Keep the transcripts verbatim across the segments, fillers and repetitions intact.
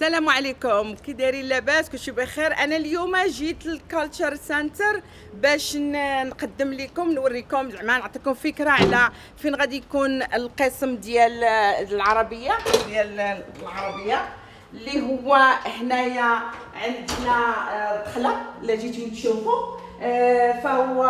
السلام عليكم، كي دايرين؟ لاباس؟ كلشي بخير. انا اليوم جيت للكالتشر سنتر باش نقدم لكم نوريكم زعما نعطيكم فكره على فين غادي يكون القسم ديال العربيه ديال العربيه اللي هو هنايا عندنا دخله. الا جيتو تشوفوا فهو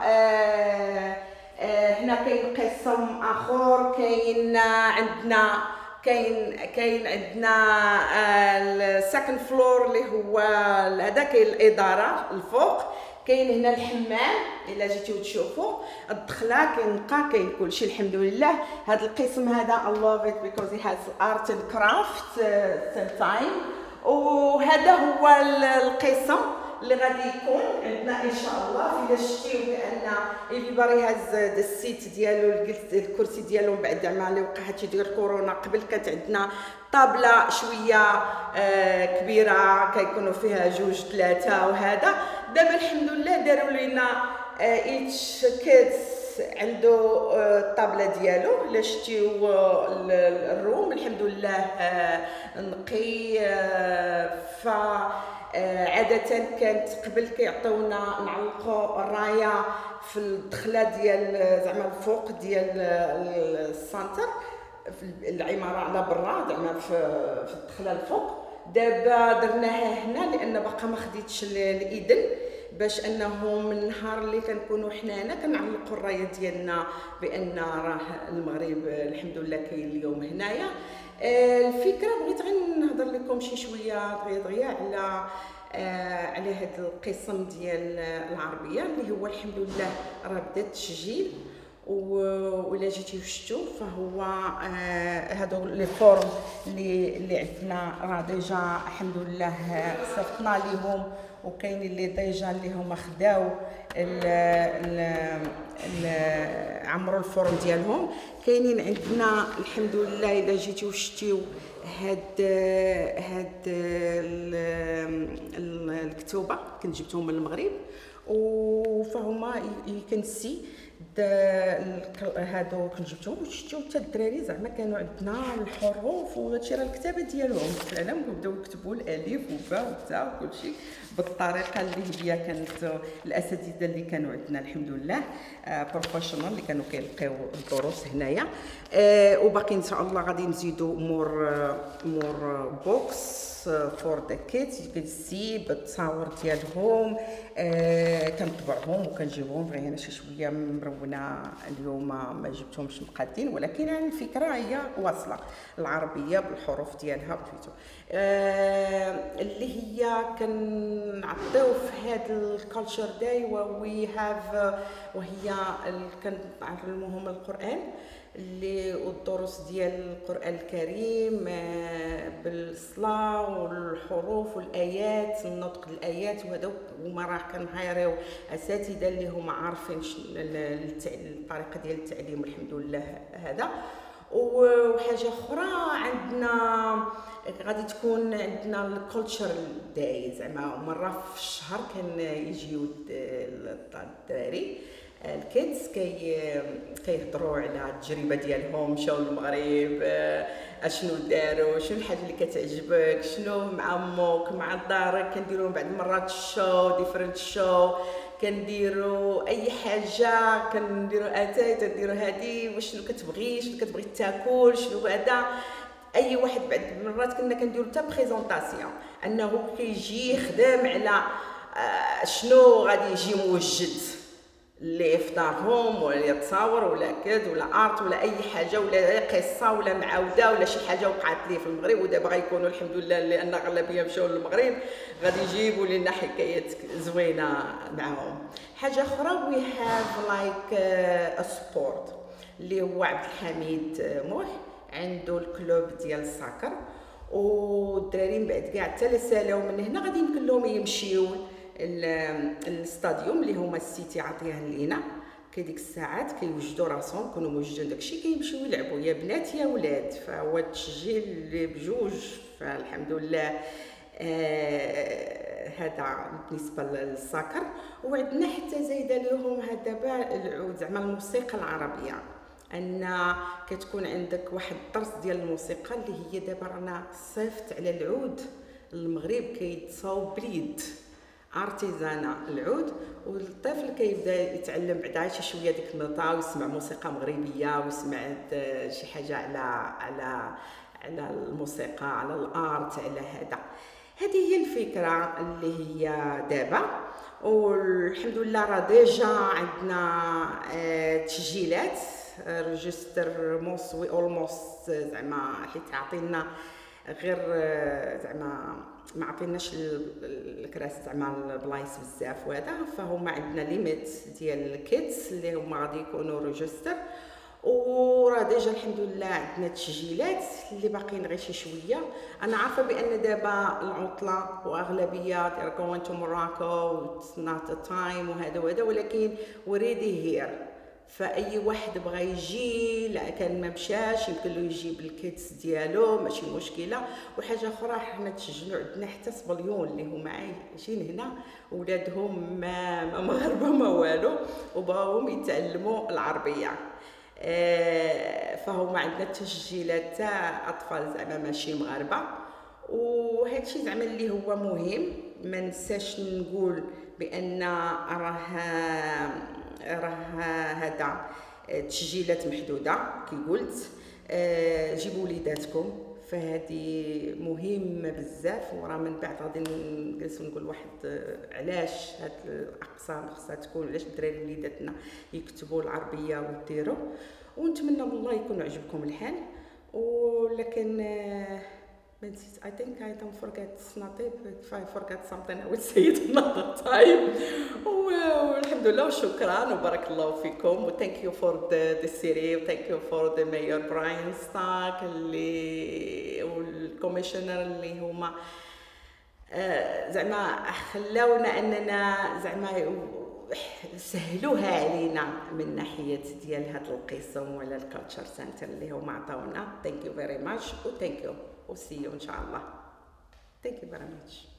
هنا كاين قسم اخر، كاين عندنا كاين كاين عندنا السكند فلور اللي هو هذا كاين الاداره الفوق، كاين هنا الحمام. الا جيتو تشوفوا الدخله كاين نقا كاين كلشي الحمد لله. هذا القسم هذا I love it because it has art and craft same time. وهذا هو القسم اللي غادي يكون عندنا ان شاء الله. الا شفتيو بان ايفيباري هاز السيت ديالو الكرسي ديالو من بعد زعما اللي وقع هادشي ديال كورونا. قبل كانت عندنا طابله شويه آه كبيره كيكونوا فيها جوج ثلاثه وهذا. دابا الحمد لله داروا لينا ايتش كيدز عنده الطابله ديالو. الا شفتيو الروم الحمد لله نقي. ف عادة كانت قبل كيعطيونا نعلقوا الرايه في الدخله ديال زعما الفوق ديال السنتر في العماره على برا زعما في الدخله الفوق. دابا درناها هنا لان باقا ما خديتش الاذن باش انه من النهار اللي كنكونوا حنا هنا كنعلقوا الرايه ديالنا بان راه المغرب الحمد لله كاين اليوم هنايا. الفكره بغيت غير نهضر لكم شي شويه دغيا دغيا على آه على هذا القسم ديال العربيه اللي هو الحمد لله راه بدا التسجيل. ولا جيتي شفتوا فهو آه هادو لي فورم اللي اللي عندنا راه ديجا الحمد لله صيفطنا ليهم، وكاين اللي ديجا اللي هما خداو ال ال عمروا الفورم ديالهم. كاينين عندنا الحمد لله الا جيتيو شتيو هاد هاد الكتوبه كنت جبتهم من المغرب وفهما يكنسي هادو كنت جبتهم وشتيو حتى الدراري زعما كانوا عندنا الحروف وهادشي راه الكتابه ديالهم فعلا بداو يكتبوا الالف وباء وتاء وكلشي بالطريقه اللي هي كانت الاساتذه اللي كانوا عندنا الحمد لله بروفيشنال اللي كانوا كيلقيو الدروس هنايا. أه وباقي ان شاء الله غادي نزيدوا مور مور بوكس فور ذا كيدز كنسي بالتصاور ديالهم. أه كنطبعهم وكنجيبهم غير انا شي شويه مرونه اليوم ما جبتهمش مقادين، ولكن يعني الفكره هي واصله العربيه بالحروف ديالها بفيتو. أه اللي هي كنعطيو في هذا الكالتشر داي وي هاف وهي كنعلموهم القران اللي والدروس ديال القران الكريم بالصلاه والحروف والايات النطق الايات وهذا. هما راه كنهايريو اساتذه اللي هما عارفين الطريقه ديال التعليم الحمد لله هذا. وحاجه اخرى عندنا غادي تكون عندنا الكولتشر داي زعما مره في الشهر كان يجيو الدراري الكيدز كي كيهضروا على التجربه ديالهم، مشاو للمغرب اشنو داروا، شنو الحاجه اللي كتعجبك، شنو مع امك مع دارك. كنديروا بعض المرات الشو ديفرنت شو، كنديروا اي حاجه، كنديروا اتاي تنديروا هادي وشنو كتبغي شنو كتبغي تاكل شنو هذا. اي واحد بعد المرات كنا كنديروا حتى بريزونطاسيون انه كيجي يخدم على شنو غادي يجي موجد اللي في دارهم ولا يتصاور ولا كد ولا ارت ولا اي حاجه ولا قصه ولا معاوده ولا شي حاجه وقعت ليه في المغرب. ودابا غيكونوا الحمد لله لان اغلبيه مشاو للمغرب غادي يجيبوا لنا حكايات زوينه معاهم. حاجه اخرى وي هاف لايك ا سبورت اللي هو عبد الحميد موح عنده الكلوب ديال الساكر، والدراري من بعد كاع حتى سالاو من هنا غادي يمكن لهم يمشيو الاستاديوم اللي هما السيتي عطياه لينا. كي ديك الساعات كيوجدوا راسهم كانوا موجدين داكشي كيمشيو يلعبوا يا بنات يا ولاد. فهو التسجيل اللي بجوج فالحمد لله آه هذا بالنسبه للساكر. وعندنا حتى زايده لهم هذا دابا العود زعما الموسيقى العربيه ان كتكون عندك واحد الطرس ديال الموسيقى اللي هي دابا رانا صيفط على العود. المغرب كيتصاوب باليد ارتيزانا العود، والطفل كيبدا يتعلم بعدا شي شويه ديك النوطه ويسمع موسيقى مغربيه ويسمع شي حاجه على على على الموسيقى على الارت على هذا. هذه هي الفكره اللي هي دابا، والحمد لله راه ديجا عندنا تسجيلات ريجستر موس وي اولموست زعما حيت عطينا غير زعما ما عطيناش الكراس زعما البلايص بزاف وهذا، فهما عندنا ليميت ديال الكيتس اللي هما غادي يكونوا ريجستر، وراه ديجا الحمد لله عندنا تسجيلات اللي باقيين غير شي شويه. انا عارفه بان دابا العطله واغلبيه ديال going to Morocco it's not a time وهذا وهذا، ولكن وريدي هير، فاي واحد بغى يجي لا كان ما مشاش يمكن له يجيب الكيتس ديالو ماشي مشكله. وحاجه اخرى حنا تسجلوا عندنا حتى صبليون اللي هما عايشين هنا ولادهم ما مغاربه ما والو وبغاوهم يتعلموا العربيه، فهما عندنا تسجيلات تاع اطفال زعما ماشي مغاربه. وهذا الشيء زعما اللي هو مهم ما نساش نقول بان راه راه هذا تسجيلات محدوده كي قلت. جيبوا وليداتكم، فهذه مهمه بزاف. وراه من بعد غادي نجلسوا نقول واحد علاش هاد الاقسام خصها تكون، علاش الدراري وليداتنا يكتبوا العربيه ويديروا. ونتمنى من الله يكون عجبكم الحال. ولكن نسيت I think I don't forget Snatib. If I forget something I will say it another time. والحمد لله وشكرا وبارك الله فيكم و thank you for the, the city و thank you for the mayor Brian Stark اللي والكوميشنر اللي هما آه زعما خلاونا اننا زعما سهلوها علينا من ناحيه ديال هاد القسم ولا الكالتشر سنتر اللي هما عطاونا. thank you very much و thank you و see you ان شاء الله. thank you very much.